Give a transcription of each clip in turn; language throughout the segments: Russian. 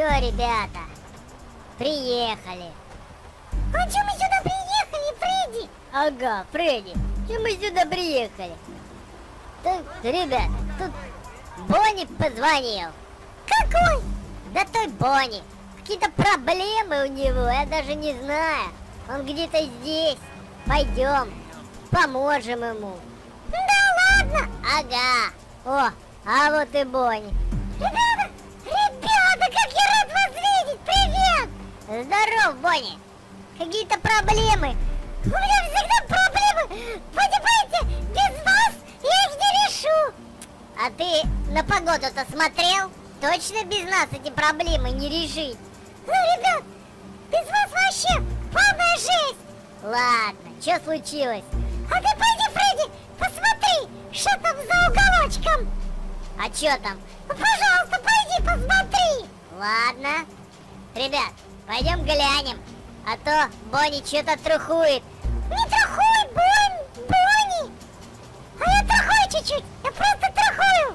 ребята, приехали. А что мы сюда приехали, Фредди? Ага, Фредди, что мы сюда приехали? Так, ребята, тут Бонни позвонил. Какой? Да той Бонни. Какие-то проблемы у него, я даже не знаю. Он где-то здесь. Пойдем, поможем ему. Да ладно? Ага. О, а вот и Бонни. Ребята, как я рад вас видеть! Привет! Здоров, Бонни. Какие-то проблемы. У меня всегда проблемы! Понимаете, без вас я их не решу! А ты на погоду-то смотрел? Точно без нас эти проблемы не решить? Ну, ребят, без вас вообще полная жесть! Ладно, что случилось? А ты пойди, Фредди, посмотри, что там за уголочком! А что там? Ну, пожалуйста, пойди посмотри! Ладно. Ребят, пойдем глянем. А то Бонни что-то трухует. Не трухуй, Бонни! А я трухую чуть-чуть, я просто трухую!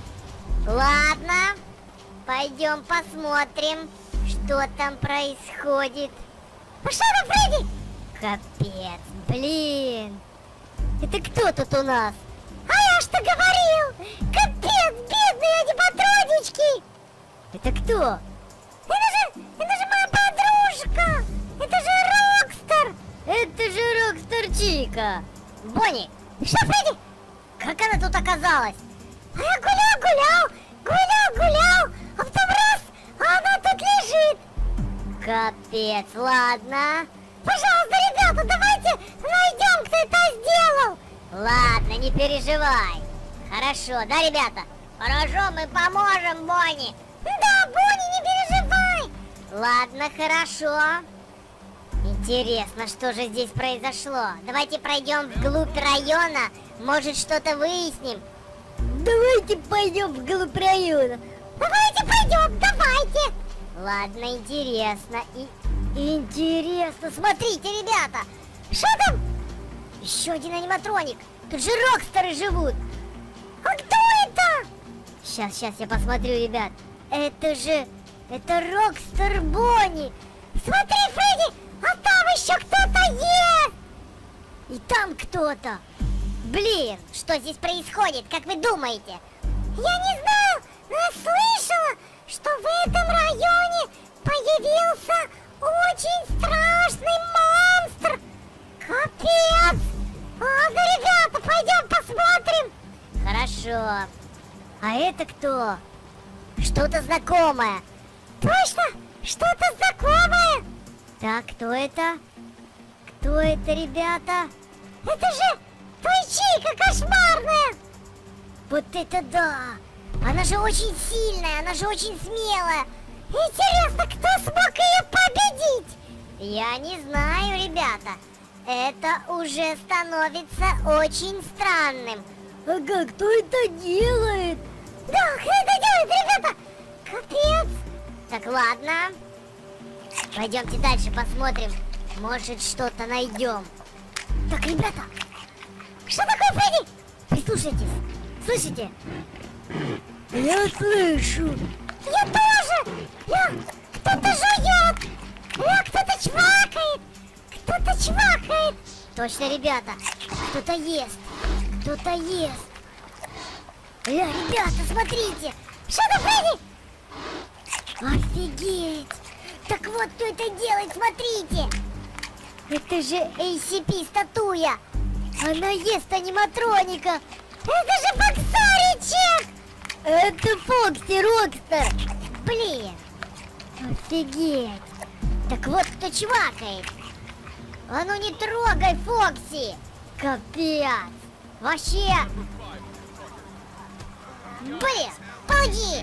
Ладно. Пойдем посмотрим, что там происходит. Ну что там, Фредди? Капец, блин. Это кто тут у нас? А я что говорил? Капец, бедные аниматронички! Это кто? Это же моя подружка! Это же Рокстар! Это же Рокстар Чика. Бонни, Что, Фредди? как она тут оказалась? А я гулял, а потом раз, а она тут лежит! Капец, ладно. Пожалуйста, ребята, давайте найдем, кто это сделал! Ладно, не переживай. Хорошо, да, ребята? Хорошо, мы поможем Бонни. Да, Бонни, не переживай! Ладно, хорошо. Интересно, что же здесь произошло? Давайте пройдем вглубь района. Может, что-то выясним. Давайте пойдем вглубь района. Давайте пойдем, давайте! Ладно, интересно. Интересно. Смотрите, ребята. Что там? Еще один аниматроник. Тут же Рокстеры живут. А кто это? Сейчас я посмотрю, ребят. Это Рокстер Бонни. Смотри, Фредди, а там еще кто-то есть! И там кто-то. Блин, что здесь происходит, как вы думаете? Я не знаю, но я слышала, что в этом районе появился очень страшный монстр. Капец! Ладно, ребята, пойдем посмотрим. Хорошо. А это кто? Что-то знакомое. Точно, что-то знакомое. Так, кто это? Кто это, ребята? Это же той Чика кошмарная. Вот это да! Она же очень сильная, она же очень смелая. Интересно, кто смог ее победить? Я не знаю, ребята. Это уже становится очень странным. Ага, кто это делает? Да, кто это делает, ребята? Капец. Так, ладно. Пойдемте дальше посмотрим. Может, что-то найдем. Так, ребята, Что такое, Фредди? прислушайтесь. Слышите? Я слышу. Я тоже. Кто-то жует. Кто-то чвакает. Кто-то чвакает. Точно, ребята. Кто-то ест. Кто-то ест. Ребята, смотрите. Что там, Фредди? Офигеть. Так вот, кто это делает, смотрите. Это же ACP статуя. Она ест аниматроника. Это же Фоксаричек. Это Фокси Рокстер. Блин. Офигеть. Так вот, кто чвакает. А ну не трогай, Фокси. Капец. Вообще. Блин, получи.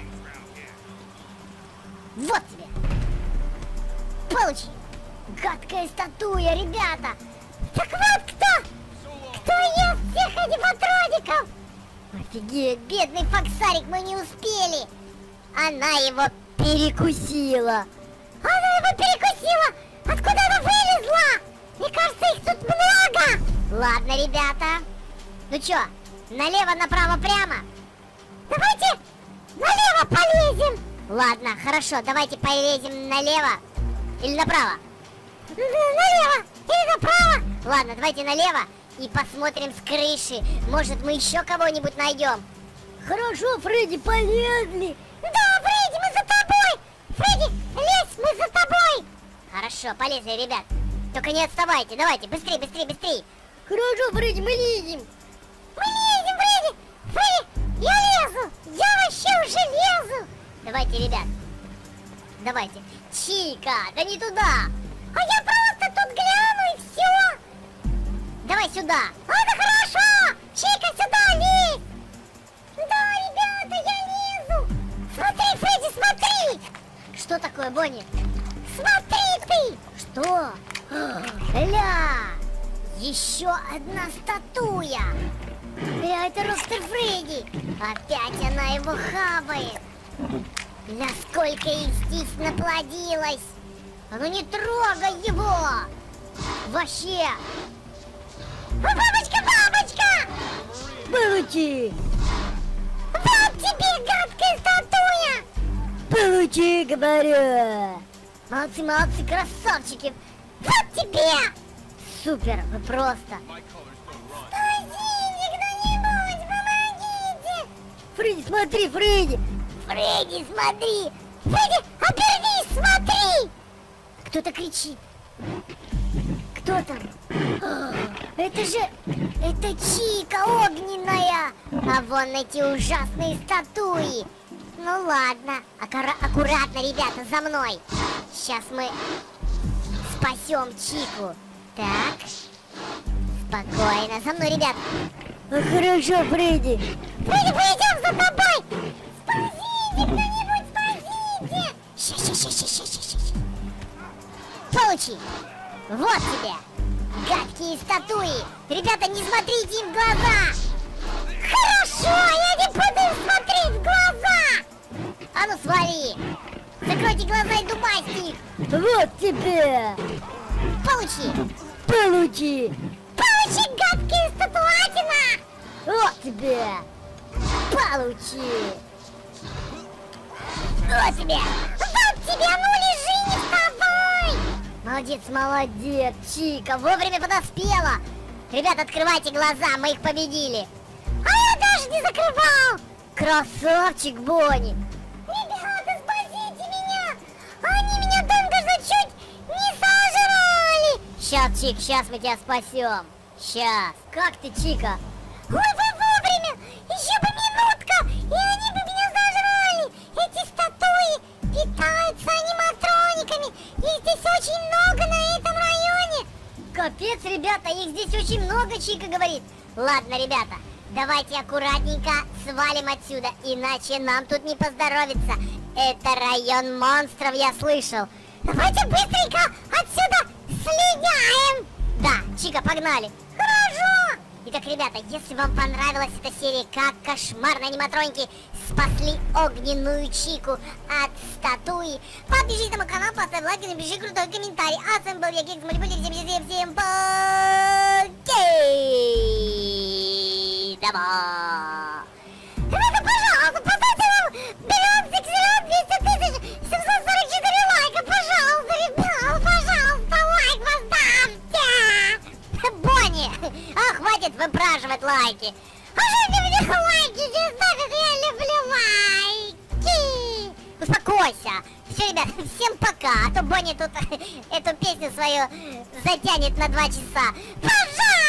Вот тебе. Получи. Гадкая статуя, ребята. Так вот кто? Кто ест всех аниматроников? Офигеть, бедный Фоксарик, мы не успели. Она его перекусила. Она его перекусила. Откуда она вылезла? Мне кажется, их тут много. Ладно, ребята. Ну чё, налево, направо, прямо? Давайте налево полезем. Ладно, хорошо, давайте полезем налево или направо. Налево или направо. Ладно, давайте налево и посмотрим с крыши. Может, мы еще кого-нибудь найдем. Хорошо, Фредди, полезли. Да, Фредди, мы за тобой. Фредди, лезь, мы за тобой. Хорошо, полезли, ребят. Только не отставайте, давайте, быстрее, быстрее, быстрее. Хорошо, Фредди, мы лезем. Мы лезем, Фредди. Фредди, я лезу. Я вообще уже лезу. Давайте, ребят. Давайте. Чика, да не туда. А я просто тут гляну и все. Давай сюда. Это хорошо. Чика, сюда лезь. Да, ребята, я лезу. Смотри, Фредди, смотри. Что такое, Бонни? Смотри ты. Что? Ля! Еще одна статуя! Ля, это Рокстер Фредди! Опять она его хавает! Ля, сколько их здесь наплодилось! А ну не трогай его! Вообще! Бабочка, бабочка! Получи! Вот тебе гадкая статуя! Получи, говорю! Молодцы, молодцы, красавчики! Вот тебе! Супер, вы просто! Спасите кто-нибудь, помогите! Фредди, смотри, Фредди! Фредди, смотри! Фредди, обернись, смотри! Кто-то кричит! Кто там? Это же... Это Чика огненная! А вон эти ужасные статуи! Ну ладно, аккуратно, ребята, за мной! Сейчас мы спасем Чику. Так. Спокойно. За мной, ребят. Хорошо, Фредди. Фредди, пойдем за тобой! Спасите кто-нибудь, спасите! Ща. Получи. Вот тебе. Гадкие статуи. Ребята, не смотрите им в глаза. Хорошо, я не буду им смотреть в глаза! А ну свали. Закройте глаза и дубасьте их. Вот тебе. Получи. Получи. Получи, гадкая статуатина! Вот тебе. Получи. Вот тебе. Вот тебе, ну лежи, не вставай! Молодец, молодец, Чика, вовремя подоспела. Ребят, открывайте глаза, мы их победили. А я даже не закрывал! Красавчик, Бонни. Ребята, спасите меня! Они меня только что чуть не сожрали! Сейчас, Чик, сейчас мы тебя спасем. Сейчас. Как ты, Чика? Ой, вы вовремя! Еще бы минутка, и они бы меня сожрали! Эти статуи питаются аниматрониками! Их здесь очень много на этом районе! Капец, ребята, их здесь очень много, Чика говорит. Ладно, ребята, давайте аккуратненько свалим отсюда, иначе нам тут не поздоровится. Это район монстров, я слышал. Давайте быстренько отсюда слиняем! Да, Чика, погнали. Хорошо! Итак, ребята, если вам понравилась эта серия, как кошмарные аниматроники спасли огненную Чику от статуи, подпишитесь на мой канал, поставь лайк и напиши крутой комментарий. А с вами был я, Гекс Манипулятор. Всем покедова! Ребята, пожалуйста, поставьте нам Beyond Six 200 744 лайка, пожалуйста, ребята, пожалуйста, лайк поставьте! Бонни, а хватит выпрашивать лайки. А что ты мне лайки не ставишь? Я люблю лайки! Успокойся. Все, ребят, всем пока. А то Бонни тут эту песню свою затянет на 2 часа. Пожалуйста!